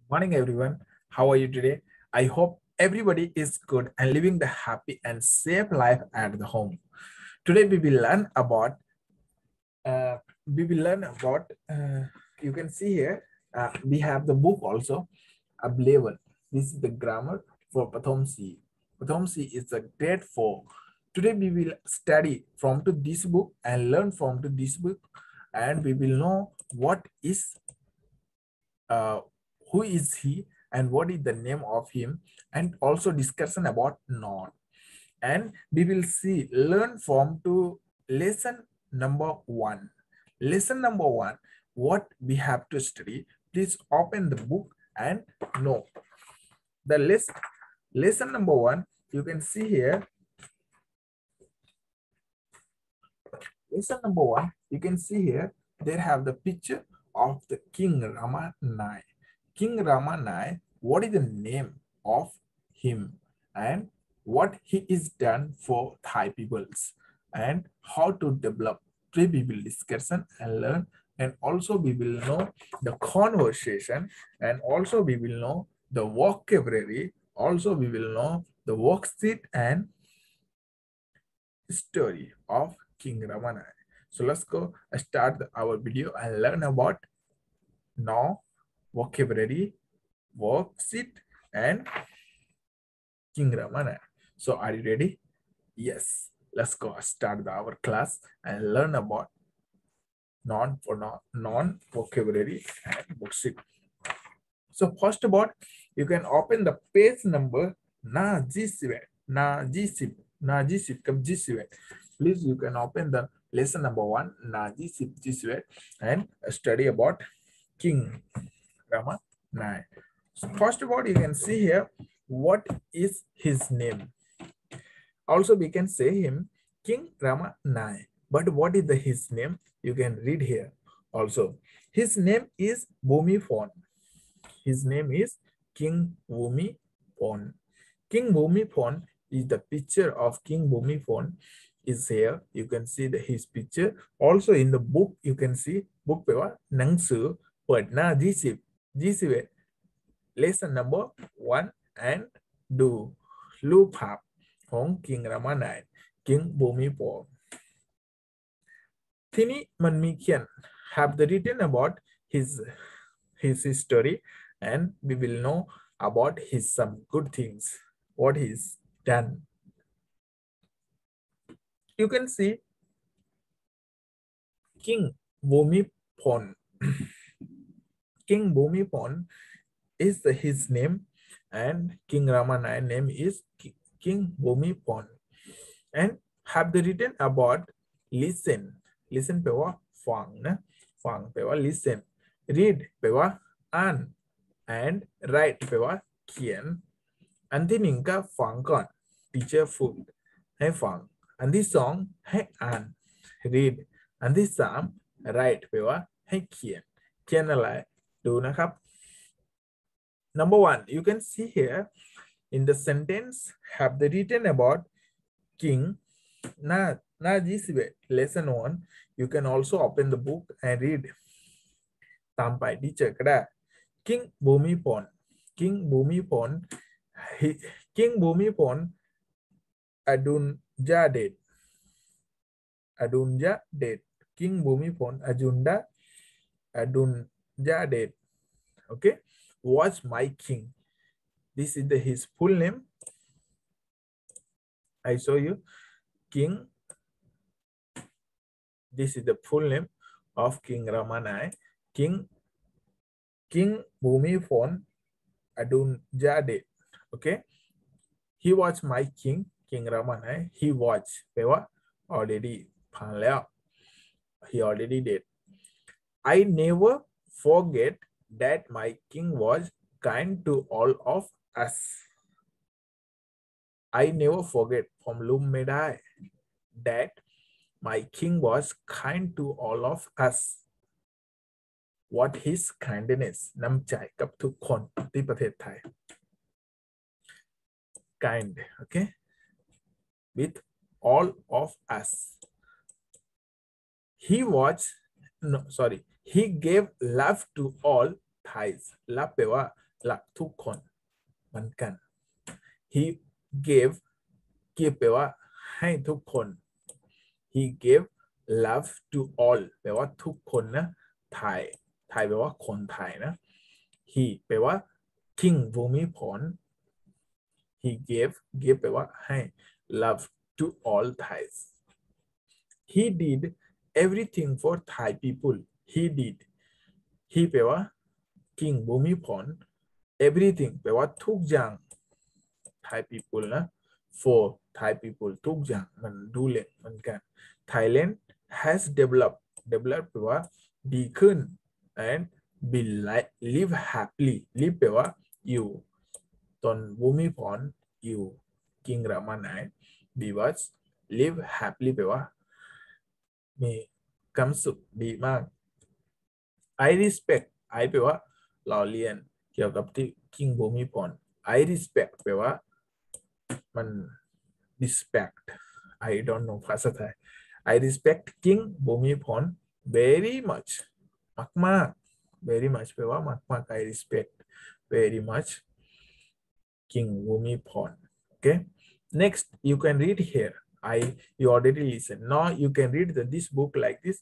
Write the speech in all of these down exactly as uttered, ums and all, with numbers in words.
Morning, everyone. How are you today? I hope everybody is good and living the happy and safe life at the home. Today, we will learn about. Uh, we will learn about. Uh, you can see here. Uh, we have the book also available. This is the grammar for Pathom C. Pathom C is a grade four. Today, we will study from to this book and learn from to this book, and we will know what is uh, who is he and what is the name of him, and also discussion about non. And we will see learn from to lesson number one. Lesson number one, what we have to study. Please open the book and know the list. Lesson number one, you can see here. Lesson number one, you can see here, they have the picture of the King Rama nine. King Rama nine, what is the name of him and what he is done for Thai peoples and how to develop. Three we will discussion and learn, and also we will know the conversation, and also we will know the vocabulary, also we will know the worksheet and story of King Ramana. So let's go start our video and learn about now vocabulary, worksheet, and King Ramana. So are you ready? Yes. Let's go start our class and learn about non for non, non vocabulary and worksheet. So first of all, you can open the page number na G seven, na G seven, na G seven, G seven. Please, you can open the lesson number one, na G seven, G seven, and study about King Rama nine. So first of all, you can see here what is his name. Also, we can say him King Rama nine. But what is the his name? You can read here. Also, his name is Bhumibol. His name is King Bhumibol. King Bhumibol is the picture of King Bhumibol is here. You can see the his picture. Also in the book, you can see book แปลว่าหนังสือเปิดหน้ายี่สิบ ยี่สิบเอ็ด lesson number one and do รูปภาพของ King Rama nine King Bhumibol ทีนี้มันมีเขียน have the written about his his history, and we will know about his some good things, what he's done. You can see King Bhumibol. King Bhumibol is the, his name, and King Rama nine name is King Bhumibol. And have the written about listen. Listen แปลว่าฟังนะฟังแปลว่า listen. Read แปลว่าอ่าน and write แปลว่าเขียนอันที่หนึ่งก็ฟังก่อน teacher ฝึกให้ฟังอันที่สองให้อ่าน read อันที่สาม write แปลว่าให้เขียนเขียนอะไรดูนะครับ number one, you can see here in the sentence have the written about King หน้าหน้ายี่สิบเอ็ด lesson one. You can also open the book and read ตามไปที่เจอก็ได้ King Bhumibol. King Bhumibol. King Bhumibol Adunjadet. Adunjadet. King Bhumibol Ajunda Adunjadet. Okay, was my king. This is the his full name. I show you King. This is the full name of King Rama nine. King King Bhumibol Adunjadet. Okay, he was my king. King Rama nine. He was แปลว่า already ผ่านแล้ว he already did. I never forget that my king was kind to all of us. I never forget ผมลืมไม่ได้ that my king was kind to all of us. What his kindness น้ำใจกับทุกคนที่ประเทศไทย kind, okay, with all of us. He was, no, sorry, he gave love to all Thais. Love แปลว่ารักทุกคนเหมือนกัน he gave give แปลว่าให้ทุกคน he gave love to all แปลว่าทุกคนนะไทยไทยแปลว่าคนไทยนะ he แปลว่า king ภูมิพล he gave give แปลว่าให้ love to all Thais he did everything for Thai people he did he แปลว่า king ภูมิพล everything แปลว่าทุกอย่าง Thai people นะ for Thai people ทุกอย่างมันดูเล่นเหมือนกัน Thailand has developed developed แปลว่าดีขึ้น and be like live happily live แปลว่าอยู่ตอนภูมิพลอยู่กิงรามาไหน be was live happily แปลว่ามีความสุขดีมาก I respect I แปลว่าเราเรียนเกี่ยวกับที่กิงภูมิพล I respect แปลว่ามัน respect I don't know ภาษาไทย I respect King ภูมิพล very much มากมาก very much แปลว่ามากมาก I respect very much King ภูมิพล okay next you can read here I you already listen now you can read the, this book like this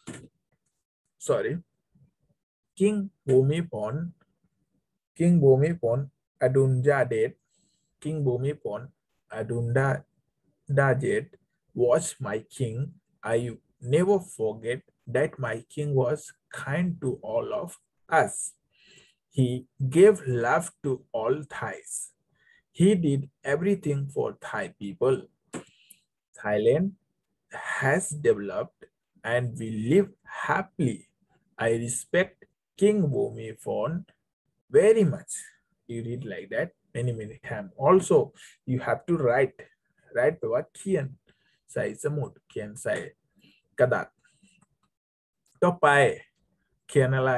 sorry King ภูมิพล King ภูมิพลอดุลยเดช King ภูมิพลอดุลดาเดช watch my king I never forget that my king was kind to all of us he gave love to all Thais he did everything for Thai people Thailand has developed and we live happily I respect King Bhumibol very much you read like that many many times also you have to write write แปลว่าเขียนใส่สมุดเขียนใส่กระดาษต่อไปเขียนอะไร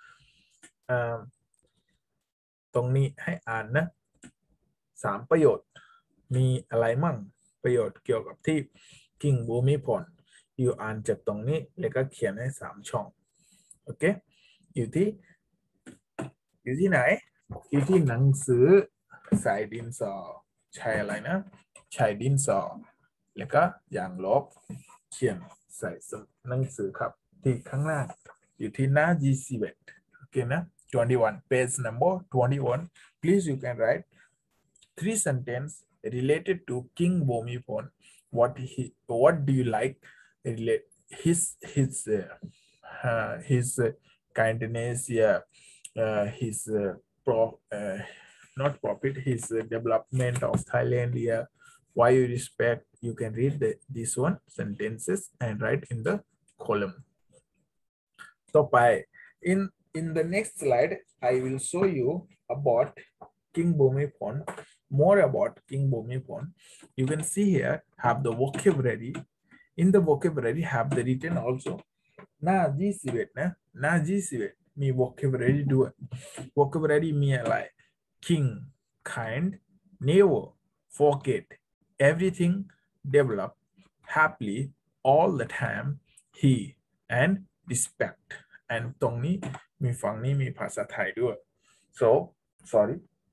ตรงนี้ให้อ่านนะสามประโยชน์มีอะไรมั่งประโยชน์เกี่ยวกับที่กิ่งภูมิพลอยู่อ่านจากตรงนี้แล้วก็เขียนให้สามช่องโอเคอยู่ที่อยู่ที่ไหนอยู่ที่หนังสือใส่ดินสอใช้อะไรนะใช้ดินสอแล้วก็ยางลบเขียนใส่หนังสือครับที่ข้างหน้าอยู่ที่หน้ายี่สิบเอ็ดโอเคนะtwenty-one page number twenty-one please you can write three sentences related to King Bhumibol what he what do you like relate his his uh, uh, his uh, kindness yeah uh, his uh, pro uh, not profit his uh, development of Thailand yeah why you respect you can read the, this one sentences and write in the column so by in in the next slide I will show you about King Bhumibol more about King Bhumibol you can see here have the vocabulary in the vocabulary have the written also หน้ายี่สิบเอ็ดนะหน้ายี่สิบเอ็ดมี vocabulary ด้วย vocabulary มีอะไร king kind never forget everything develop happily all the time he and respect and ตรงนี้มีฝั่งนี้มีภาษาไทยด้วย so sorry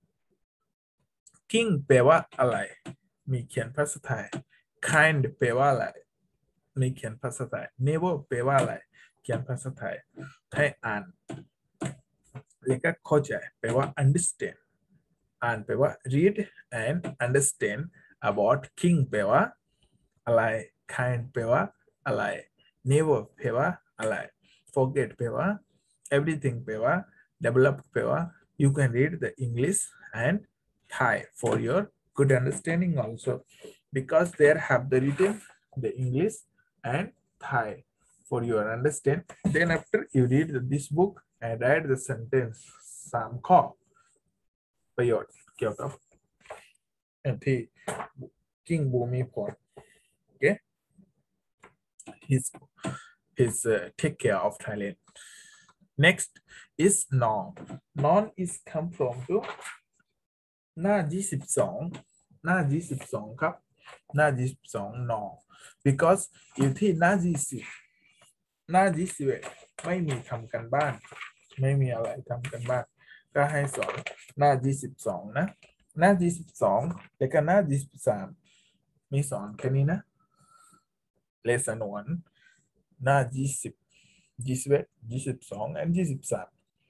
king แปลว่าอะไรมีเขียนภาษาไทย kind แปลว่าอะไรมีเขียนภาษาไทย never แปลว่าอะไรเขียนภาษาไทยให้อ่านแล้วก็เข้าใจแปลว่า understand อ่านแปลว่า read and understand about king แปลว่าอะไร kind แปลว่าอะไร never แปลว่าอะไร forget แปลว่า everything แปลว่า develop แปลว่า you can read the English and Thai for your good understanding also because there have the written the English and Thai for your understand then after you read this book and write the sentence สามข้อประโยชน์เกี่ยวกับที่King Bhumibol okay his his uh, take care of Thailand next is noun noun is come from to หน้ายี่สิบสองหน้ายี่สิบสองครับหน้ายี่สิบสอง noun because อยู่ที่หน้ายี่สิบหน้ายี่สิบเอ็ดไม่มีทำกันบ้านไม่มีอะไรทำกันบ้านก็ให้สอนหน้ายี่สิบสองนะหน้ายี่สิบสองแล้วก็หน้ายี่สิบสามมีสอนแค่นี้นะเลสนวนหน้ายี่สิบยี่สิบเอ็ดยี่สิบสองและยี่สิบสาม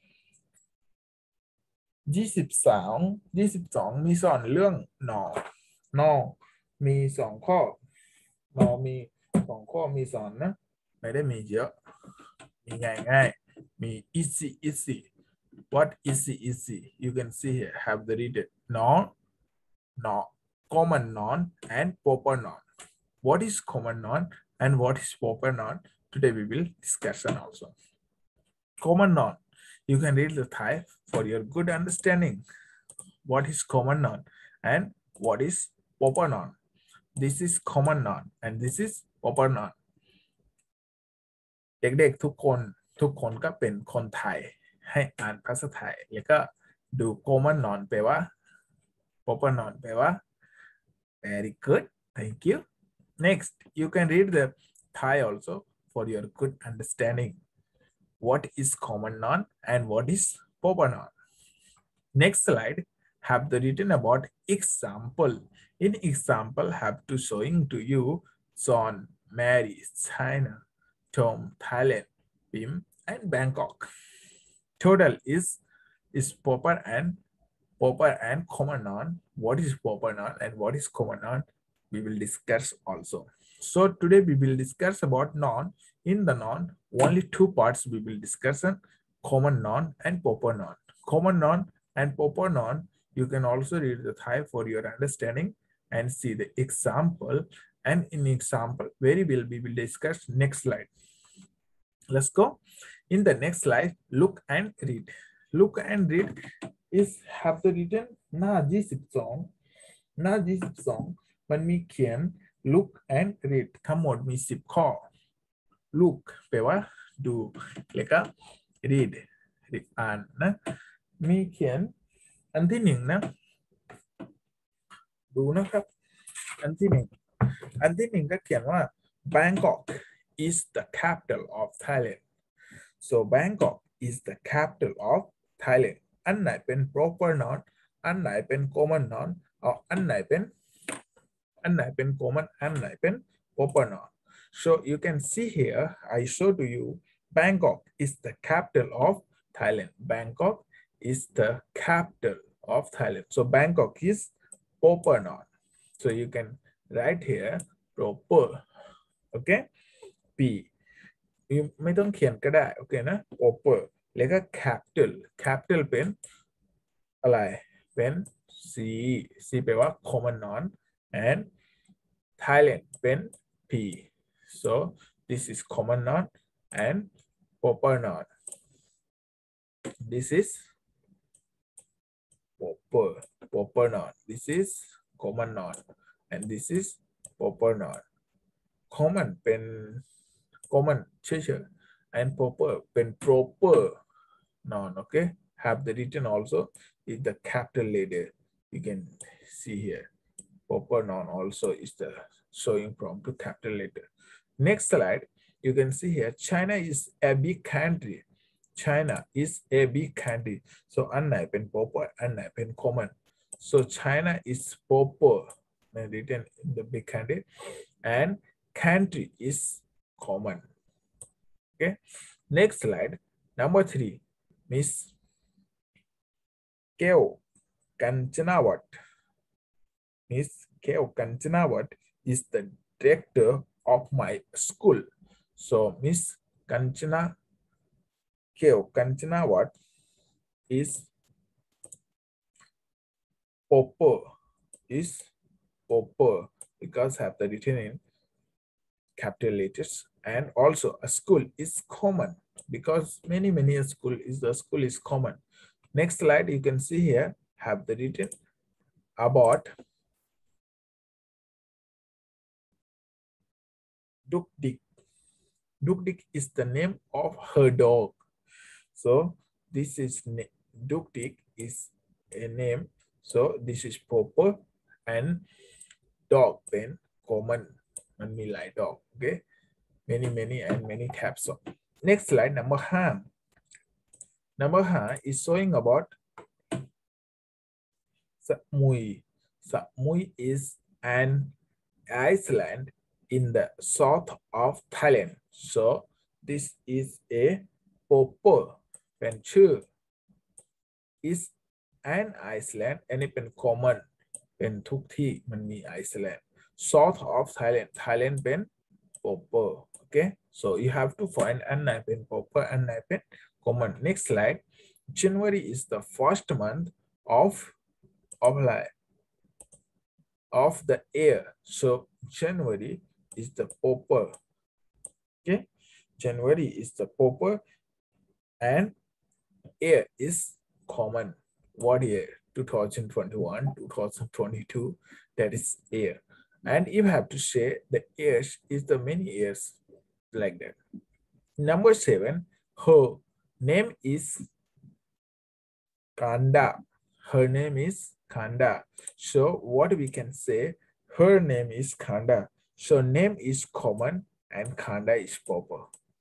ยี่สิบสองยี่สิบสองมีสอนเรื่องหนอนอมีสองข้อนอมีสองข้อมีสอนนะไม่ได้มีเยอะมีง่ายง่ายมี easy easy what easy easy you can see here have the reader non non common noun and proper noun what is common noun and what is proper noun today we will discussion also common noun you can read the Thai for your good understanding what is common noun and what is proper noun this is common noun and this is proper noun เด็กๆทุกคนทุกคนก็เป็นคนไทยให้อ่านภาษาไทยแล้วก็ดู common noun แปลว่า proper noun แปลว่า very good thank you next you can read the Thai also for your good understanding what is common noun and what is proper noun next slide have the written about example in example have to showing to you John Mary China Tom Thailand Pim and Bangkok total is is proper and proper and common noun what is proper noun and what is common noun we will discuss also so today we will discuss about noun in the noun only two parts we will discuss on common noun and proper noun common noun and proper noun you can also read the Thai for your understanding and see the example and in example very well we will discuss next slide let's go in the next slide look and read look and read is have the written หน้ายี่สิบสองหน้ายี่สิบสองมันมีเขียน look and read ทั้งหมดมีสิบข้อ look แปลว่าดูแล้วก็ read อ่านนะมีเขียนอันที่หนึ่งนะดูนะครับอันที่หนึ่งอันที่หนึ่งก็เขียนว่า Bangkok is the capital of Thailand so Bangkok is the capital of Thailand อันไหนเป็น proper noun อันไหนเป็น common noun เอาอันไหนเป็นอันไหนเป็น common อันไหนเป็น proper noun so you can see here I show to you Bangkok is the capital of Thailand Bangkok is the capital of Thailand so Bangkok is proper noun so you can write here proper okay P ไม่ต้องเขียนก็ได้โอเคนะ proper แล้วก็ capital capital เป็นอะไรเป็น C C แปลว่า common noun and Thailand เป็น P so this is common noun and proper noun this is proper proper noun this is common noun and this is proper noun common เป็น common เฉยๆ and proper เป็น proper noun okay have the written also is the capital letter you can see here proper noun also is the showing from to capital letter next slide you can see here China is a big country China is a big country so อันไหนเป็น proper อันไหนเป็น common so China is proper written in the big country and country is common okay next slide number three Miss Keo Kanchanawat Miss Keo Kanchanawat is the director of my school so Miss Kanchana Keo Kanchanawat is proper is proper because have the written in capital letters and also a school is common because many many a school is the school is common next slide you can see here have the written about Duk Dik Duk Dik is the name of her dog so this is Duk Dik is a name so this is proper and dog then commonมันมีหลายดอก okay many many and many types of next slide number five number five is showing about Samui. Samui is an island in the south of Thailand. So this is a proper venture. Is an island อันนี้เป็น common เป็นทุกที่มันมี Iceland south of Thailand Thailand เป็น proper okay so you have to find อันไหนเป็น proper อันไหนเป็น common next slide January is the first month of of like of the year so January is the proper okay January is the proper and year is common what year twenty twenty-one twenty twenty-two that is year and you have to say the years is the many years like that number seven her name is Kanda her name is Kanda so what we can say her name is Kanda so name is common and Kanda is proper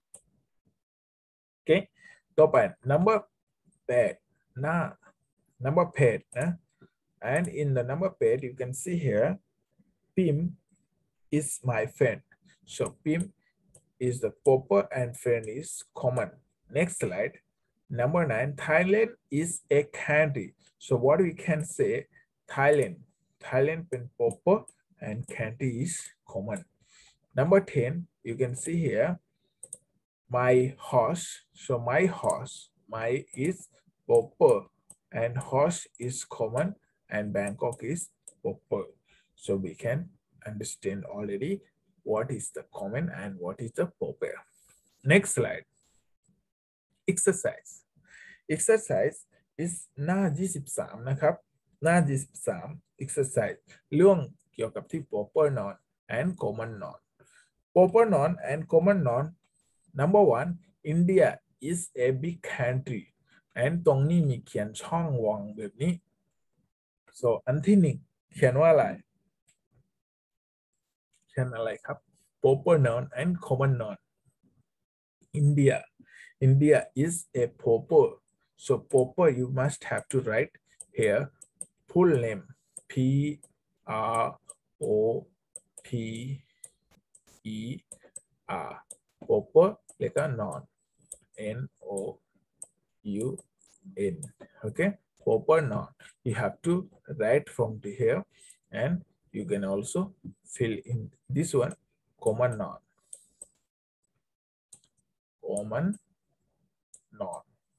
okay ต่อไป number eight หน้า number page นะ and in the number page you can see here Pim is my friend so Pim is the proper and friend is common next slide number nine Thailand is a country so what we can say Thailand Thailandเป็น proper and country is common number ten you can see here my horse so my horse my is proper and horse is common and Bangkok is proper so we can understand already what is the common and what is the proper next slide exercise exercise is หน้ายี่สิบสามนะครับหน้ายี่สิบสาม exercise เรื่องเกี่ยวกับที่ proper noun and common noun proper noun and common noun number one India is a big country and ตรงนี้มีเขียนช่องว่างแบบนี้ so อันที่หนึ่งเขียนว่าอะไรเขียนอะไรครับ proper noun and common noun India India is a proper so proper you must have to write here full name P R O P E R proper แล้วก็ noun N O U N okay proper noun you have to write from the here and you can also fill in this one common noun common noun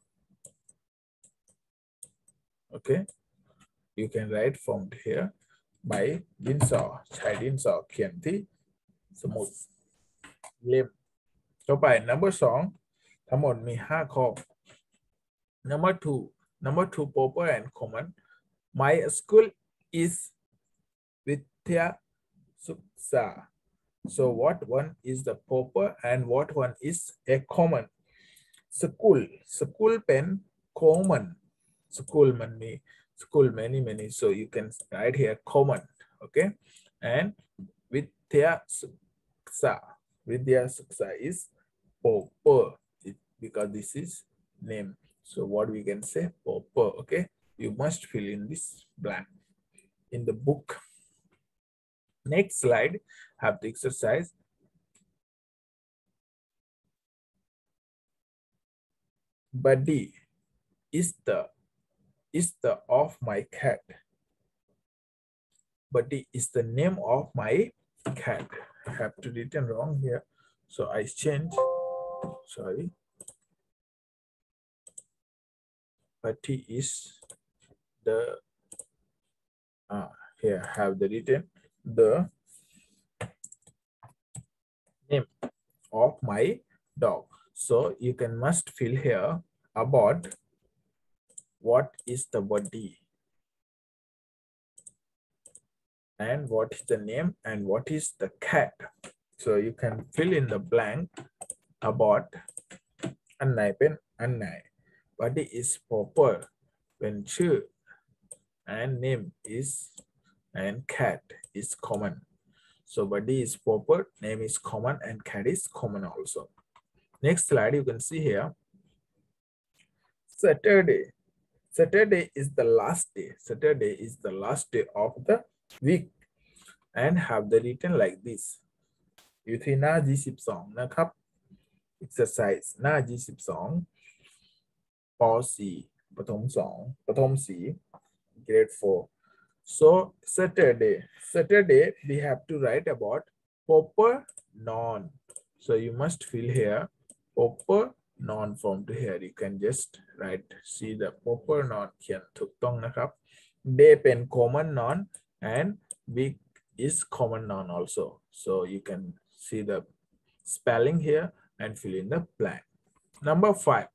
okay you can write from here by ดินสอใช้ดินสอเขียนที่สมุดเล่มต่อไป number สองทั้งหมดมีห้าข้อ number two number two proper and common my school is Vidya Suksa so what one is the proper and what one is a common school school เป็น common school มันมี school many many so you can write here common okay and Vidya Suksa Vidya Suksa is proper because this is name so what we can say proper okay you must fill in this blank in the book next slide have the exercise Buddy is the is the of my cat Buddy is the name of my cat I have to written wrong here so I change sorry Buddy is the uh, here have the written the name of my dog so you can must fill here about what is the body and what is the name and what is the cat so you can fill in the blank about อันไหนเป็นอันไหน body is proper เป็นชื่อ and name is and cat is common so body is proper name is common and cat is common also next slide you can see here Saturday Saturday is the last day. Saturday is the last day of the week and have the written like this อยู่ที่หน้ายี่สิบสองนะครับ exercise หน้ายี่สิบสองป สี่ประถมสองประถมสี่ grade four so Saturday Saturday we have to write about proper noun so you must fill here proper noun form to here you can just write see the proper noun เขียนถูกต้องนะครับ day เป็น common noun and week is common noun also so you can see the spelling here and fill in the blank number five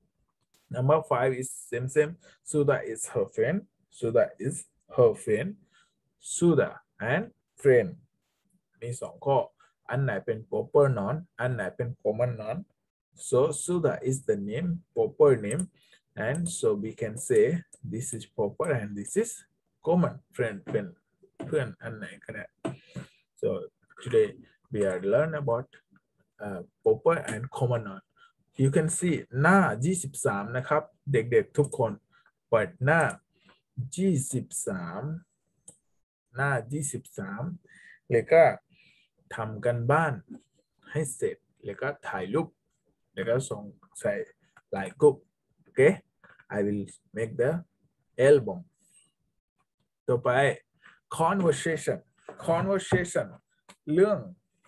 number five is same same Sudha is her friend Sudha is her friend Sudha and friend มีสองข้ออันไหนเป็น proper noun อันไหนเป็น common noun so Sudha is the name proper name and so we can say this is proper and this is common friend friend เพื่อนอันไหนก็ได้ so today we are learn about uh, proper and common noun you can see หน้ายี่สิบสามนะครับเด็กๆทุกคนเปิดหน้ายี่สิบสามหน้ายี่สิบสามแล้วก็ทำกันบ้านให้เสร็จแล้วก็ถ่ายรูปแล้วก็ส่งใส่ไลน์กลุ่มโอเค I will make the album ต่อไป conversation conversation เรื่อง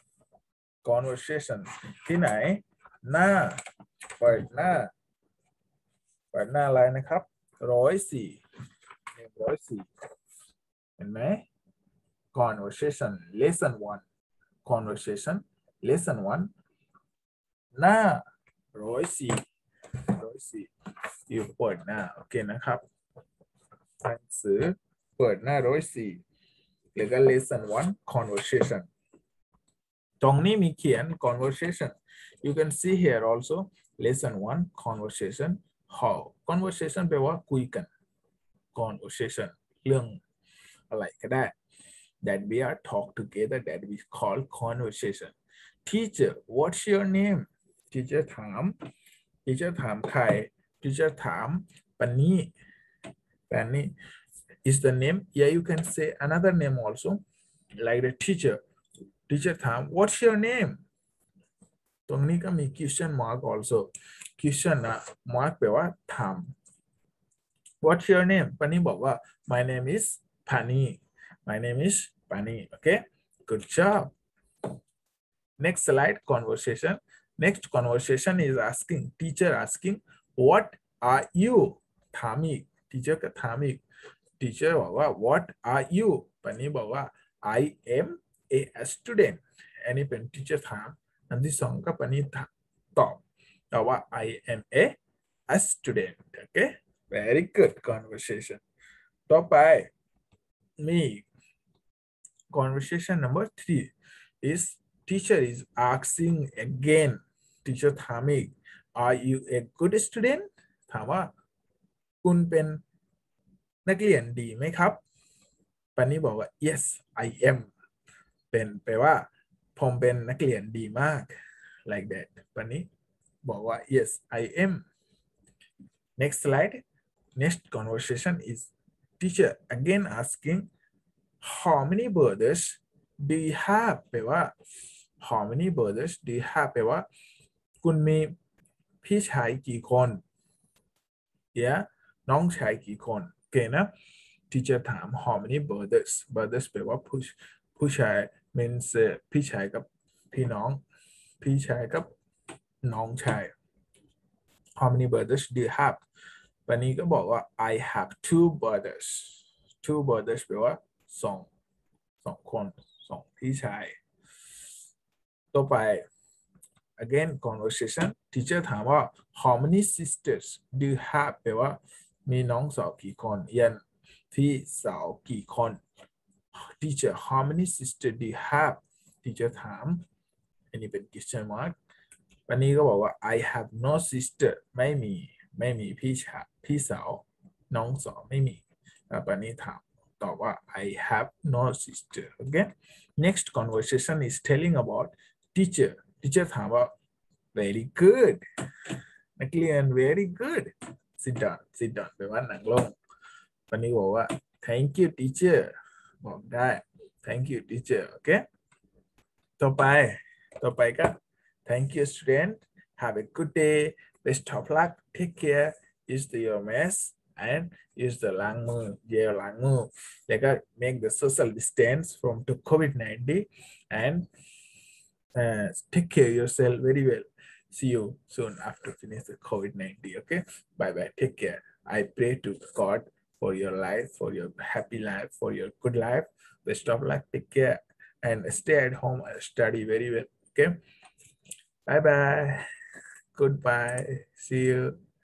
conversation ที่ไหนหน้าเปิดหน้าเปิดหน้าอะไรนะครับร้อยสี่ร้อยสี่เห็นไหม conversation lesson one conversation lesson one หน้าร้อยสี่ร้อยสี่อยู่เปิดหน้าโอเคนะครับหนังสือเปิดหน้าร้อยสี่แล้วก็ lesson one conversation ตรงนี้มีเขียน conversation you can see here also lesson one conversation how conversation แปลว่าคุยกัน conversation เรื่องอะไรก็ได้ that we are talk together that we call conversation teacher what's your name teacher ถาม teacher ถามใคร teacher ถามปันนี่ปันนี่ is the name yeah you can say another name also like the teacher teacher ถาม what's your name ตรงนี้ก็มี question mark also question นะ mark แปลว่าถาม what's your name ปันนี่บอกว่า my name is Pani my name is Pani okay good job next slide conversation next conversation is asking teacher asking what are you ถามอีก teacher ก็ถามอีก teacher บอกว่า what are you ปันนี่บอกว่า I am a student อันนี้เป็น teacher ถามอันที่สองก็ปันนี่ตอบตอบว่า I am a, a student okay very good conversation ต่อไปมี conversation number three is teacher is asking again teacher ถามอีก are you a good student ถามว่าคุณเป็นนักเรียนดีไหมครับปันนี้บอกว่า yes I am เป็นแปลว่าผมเป็นนักเรียนดีมาก like that ปันนี้บอกว่า yes I am next slide next conversation is teacher again asking how many brothers do you have แปลว่า how many brothers do you have แปลว่าคุณมีพี่ชายกี่คน yeah น้องชายกี่คนโอเคนะ teacher ถาม how many brothers brothers แปลว่าผู้ผู้ชาย means พี่ชายกับพี่น้องพี่ชายกับน้องชาย how many brothers do you have ปันนี้ก็บอกว่า I have two brothers two brothers แปลว่าสองสองคนสองพี่ชายต่อไป again conversation teacher ถามว่า how many sisters do you have แปลว่ามีน้องสาวกี่คนยันพี่สาวกี่คน teacher how many sisters do you have teacher ถามอันนี้เป็น question mark ปันนี้ก็บอกว่า I have no sister ไม่มีไม่มีพี่ชายพี่สาวน้องสาวไม่มีปันนี้ถามตอบว่า I have no sister okay next conversation is telling about teacher teacher ถามว่า very good นักเรียน very good sit down sit down แปลว่านั่งลงวันนี้บอกว่า thank you teacher บอกได้ thank you teacher โอเคต่อไปต่อไปก็ thank you student have a good day best of luck take care use the your mask and use the ล้างมือเจลล้างมือแล้วก็ make the social distance from the covid nineteen and uh, take care yourself very well see you soon after finish the covid nineteen okay bye bye take care I pray to God for your life for your happy life for your good life best of luck take care and stay at home and study very well okay bye bye goodbye see you